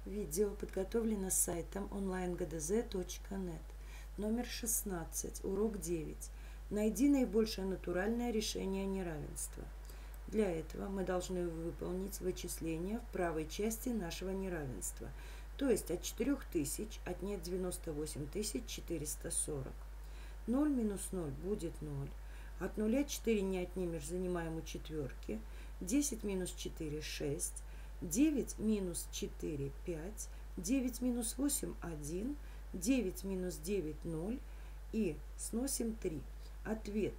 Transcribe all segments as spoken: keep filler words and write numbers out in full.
Видео подготовлено сайтом онлайн гэ дэ зэ точка нет. Номер шестнадцать, урок девять. Найди наибольшее натуральное решение неравенства. Для этого мы должны выполнить вычисление в правой части нашего неравенства, то есть от четырёх тысяч отнять девяносто восемь тысяч четыреста сорок. ноль минус ноль будет ноль. От нуля четыре не отнимешь, занимаем у четверки. десять минус четыре – шесть. девять минус четыре – пять. девять минус восемь – один. девять минус девять – ноль. И сносим три. Ответ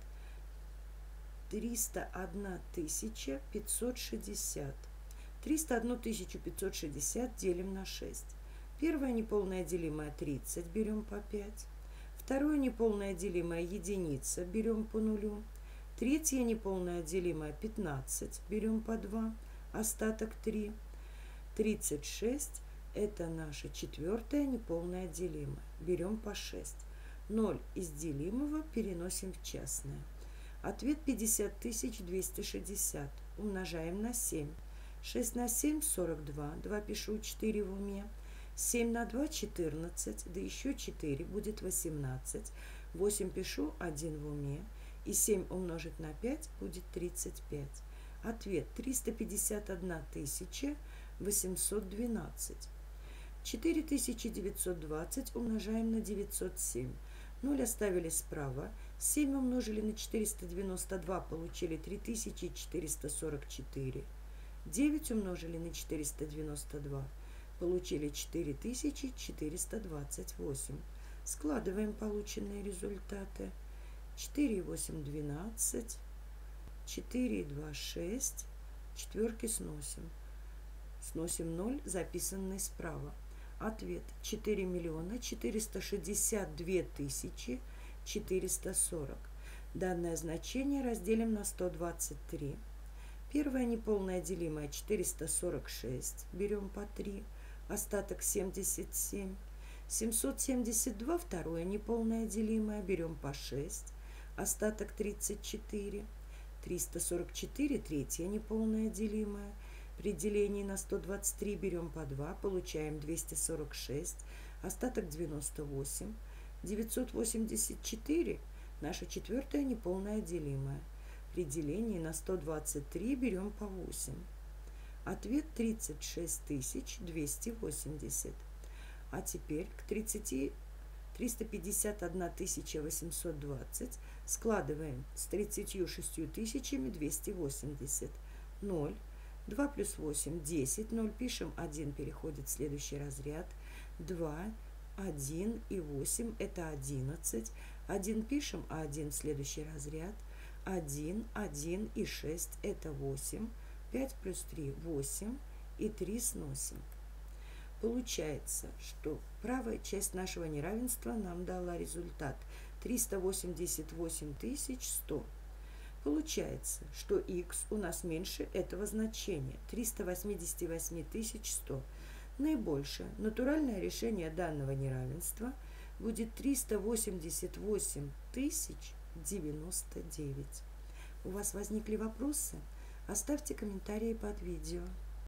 триста одна тысяча пятьсот шестьдесят. триста одну тысячу пятьсот шестьдесят делим на шесть. Первое неполное делимое тридцать, берем по пять. Второе неполное делимое единица, берем по нулю. Третье неполное делимое пятнадцать, берем по два. Остаток три. тридцать шесть – это наше четвертое неполное делимое. Берем по шесть. ноль из делимого переносим в частное. Ответ пятьдесят тысяч двести шестьдесят. Умножаем на семь. шесть на семь – сорок два. два пишу, четыре в уме. семь на два – четырнадцать. Да еще четыре будет восемнадцать. восемь пишу, один в уме. И семь умножить на пять будет тридцать пять. Ответ триста пятьдесят одна тысяча восемьсот двенадцать. четыре тысячи девятьсот двадцать умножаем на девятьсот семь. ноль оставили справа. семь умножили на четыреста девяносто два, получили три тысячи четыреста сорок четыре. девять умножили на четыреста девяносто два, получили четыре тысячи четыреста двадцать восемь. Складываем полученные результаты. четыре и восемь – двенадцать. четыре и два – шесть. Четверки сносим. Сносим ноль, записанный справа. Ответ четыре миллиона четыреста шестьдесят две тысячи четыреста сорок. Данное значение разделим на сто двадцать три. Первое неполное делимое четыреста сорок шесть. Берем по три. Остаток семьдесят семь. семьсот семьдесят два. Второе неполное делимое. Берем по шесть. Остаток тридцать четыре. триста сорок четыре. Третье неполное делимое. При делении на сто двадцать три берем по два. Получаем двести сорок шесть. Остаток девяносто восемь. девятьсот восемьдесят четыре. Наше четвертое неполное делимое. При делении на сто двадцать три берем по восемь. Ответ тридцать шесть тысяч двести восемьдесят. А теперь к тридцати триста пятьдесят одна тысяча восемьсот двадцать складываем с тридцатью шестью тысячами двести восемьдесят. ноль. два плюс восемь – десять. ноль пишем, один переходит в следующий разряд. два, один и восемь – это одиннадцать. один пишем, а один в следующий разряд. один, один и шесть – это восемь. пять плюс три – восемь. И три сносим. Получается, что правая часть нашего неравенства нам дала результат триста восемьдесят восемь тысяч сто. Получается, что х у нас меньше этого значения триста восемьдесят восемь тысяч сто. Наибольшее натуральное решение данного неравенства будет триста восемьдесят восемь тысяч девяносто девять. У вас возникли вопросы? Оставьте комментарии под видео.